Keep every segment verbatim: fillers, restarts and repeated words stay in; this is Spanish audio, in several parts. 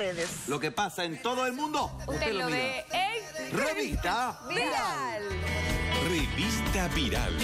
redes. Lo que pasa en todo el mundo, Usted, usted lo lo mira. ve en Revista Viral. Revista Viral.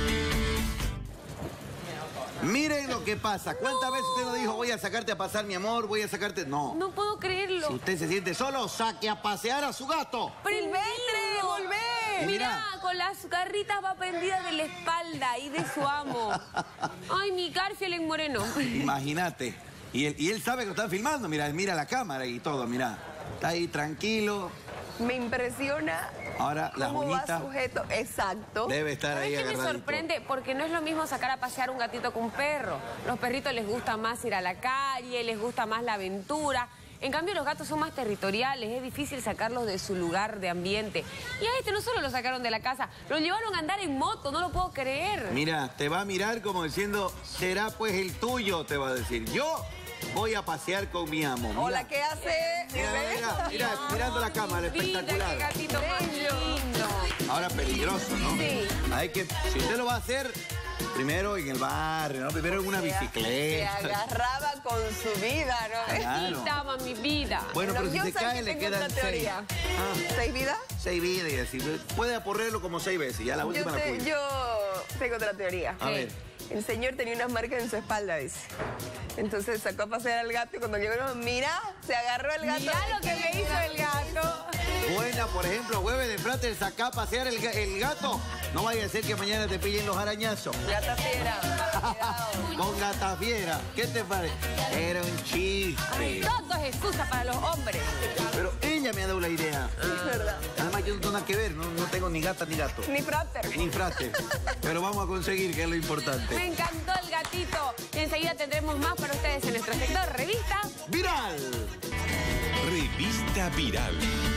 Miren lo que pasa. ¿Cuántas veces usted no dijo, voy a sacarte a pasar, mi amor, voy a sacarte? No. No puedo creerlo. Si usted se siente solo, saque a pasear a su gato. Silvestre, volvé. Mirá, con las garritas va prendida de la espalda y de su amo. Ay, mi Garfield en moreno. Imagínate. Y él, y él sabe que lo están filmando. Mira, él mira la cámara y todo, mira. Está ahí tranquilo. Me impresiona Ahora las cómo va uñitas. sujeto. Exacto. Debe estar ahí ¿Sabes qué me agarradito. sorprende? Porque no es lo mismo sacar a pasear un gatito que un perro. Los perritos les gusta más ir a la calle, les gusta más la aventura. En cambio, los gatos son más territoriales, es difícil sacarlos de su lugar de ambiente. Y a este no solo lo sacaron de la casa, lo llevaron a andar en moto, no lo puedo creer. Mira, te va a mirar como diciendo, será pues el tuyo, te va a decir. Yo voy a pasear con mi amo. Mira. Hola, ¿qué hace? Mira, mira, mira, mirando la cámara, Vida, espectacular. qué gatito más lindo. Ahora peligroso, ¿no? Sí. Hay que, si usted lo va a hacer, primero en el barrio, ¿no? Primero en una Se bicicleta. agarraba con su vida, ¿no? Claro. Estaba mi vida. Bueno, pero si yo se sé cae que le tengo quedan una seis. teoría. Ah, ¿Seis vidas? seis vidas y así. Puede aporrearlo como seis veces, ya la Yo, última la sé, cuida. yo tengo otra teoría. A ver. El señor tenía unas marcas en su espalda, dice. Entonces sacó a pasear al gato y cuando llegó, mira, se agarró el gato. Mirá lo que me hizo el gato. Buena, por ejemplo, hueve de plata, el sacar a pasear el, ga- el gato. No vaya a ser que mañana te pillen los arañazos. Gata fiera. Cuidado. Con gatas fieras. ¿Qué te parece? Era un chiste. Todo es excusa para los hombres. Pero ella me ha dado la idea. Es verdad. Además, yo no tengo nada que ver. No, no tengo ni gata ni gato. Ni frater. Ni frate. Pero vamos a conseguir, que es lo importante. Me encantó el gatito. Y enseguida tendremos más para ustedes en nuestro sector Revista ¡Viral! Revista Viral.